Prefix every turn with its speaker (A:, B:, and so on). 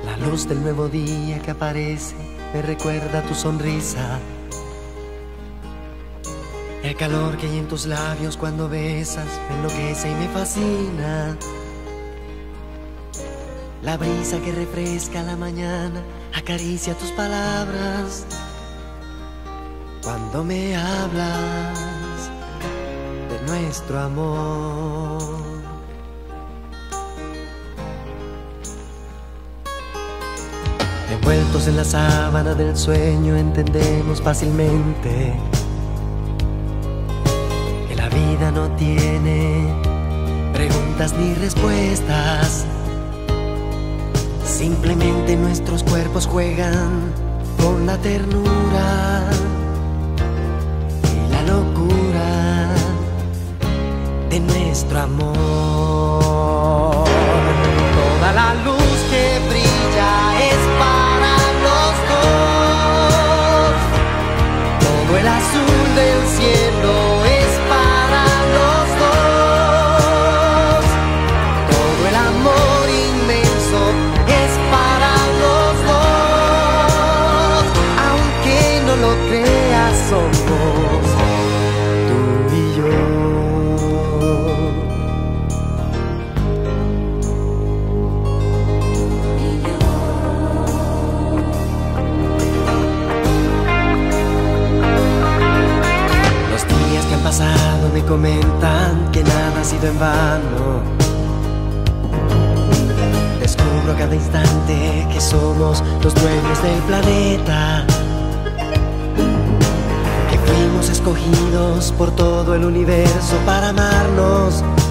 A: La luz del nuevo día que aparece me recuerda tu sonrisa. El calor que hay en tus labios cuando besas me enloquece y me fascina. La brisa que refresca la mañana acaricia tus palabras. Cuando me hablas de nuestro amor, envueltos en la sábana del sueño entendemos fácilmente que la vida no tiene preguntas ni respuestas. Simplemente nuestros cuerpos juegan con la ternura y la locura de nuestro amor. Toda la luz que brilla es para los dos. Todo el azul del cielo es para los dos. Todo el amor inmenso es para los dos. Aunque no lo creas, somos tú y yo. Los días que han pasado me comentan que nada ha sido en vano. Descubro a cada instante que somos los dueños del planeta, que fuimos escogidos por todo el universo para amarnos.